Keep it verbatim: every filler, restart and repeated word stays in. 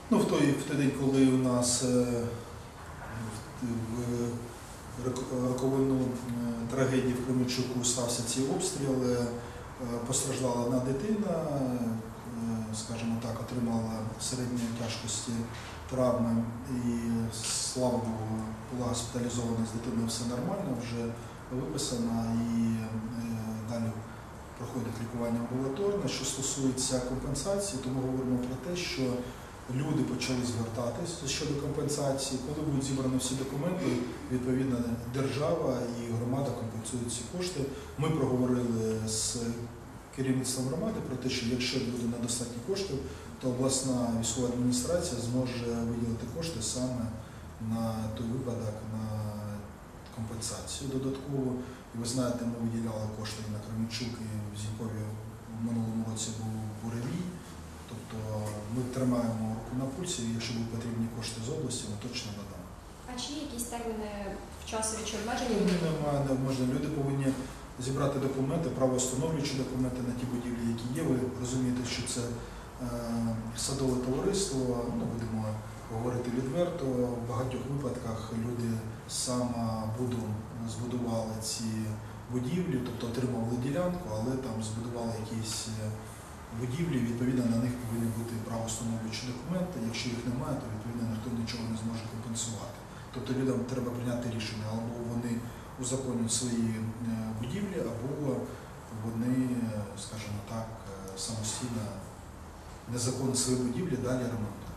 Ну, в той, в той день, коли у нас в роковину трагедії в Кременчуку стався цей обстріл, постраждала одна дитина, скажімо так, отримала середньої тяжкості травми і, слава Богу, була госпіталізована з дитиною, все нормально, вже виписана і далі проходить лікування амбулаторне. Що стосується компенсації, то ми говоримо про те, що люди почали звертатись щодо компенсації. Коли будуть зібрані всі документи, відповідно, держава і громада компенсують ці кошти. Ми проговорили з керівництвом громади про те, що якщо буде недостатньо коштів, то обласна військова адміністрація зможе виділити кошти саме на той випадок, на компенсацію додаткову. І ви знаєте, ми виділяли кошти на Кременчук, і в Зінькові в минулому році був буревій. Тобто ми тримаємо руку на пульсі, і якщо будуть потрібні кошти з області, ми точно надамо. А чи є якісь терміни в часові чи обмеження? Немає, не обмежень. Люди повинні зібрати документи, правоустановлюючі документи на ті будівлі, які є. Ви розумієте, що це е, садове товариство, ну, будемо говорити відверто, в багатьох випадках люди саме збудували ці будівлі, тобто отримували ділянку, але там збудували якісь будівлі, відповідно на них повинні бути правоустановлюючі документи. Якщо їх немає, то відповідно ніхто нічого не зможе компенсувати. Тобто людям треба прийняти рішення, або вони узаконюють свої будівлі, або вони, скажімо так, самостійно незаконно свої будівлі далі ремонтують.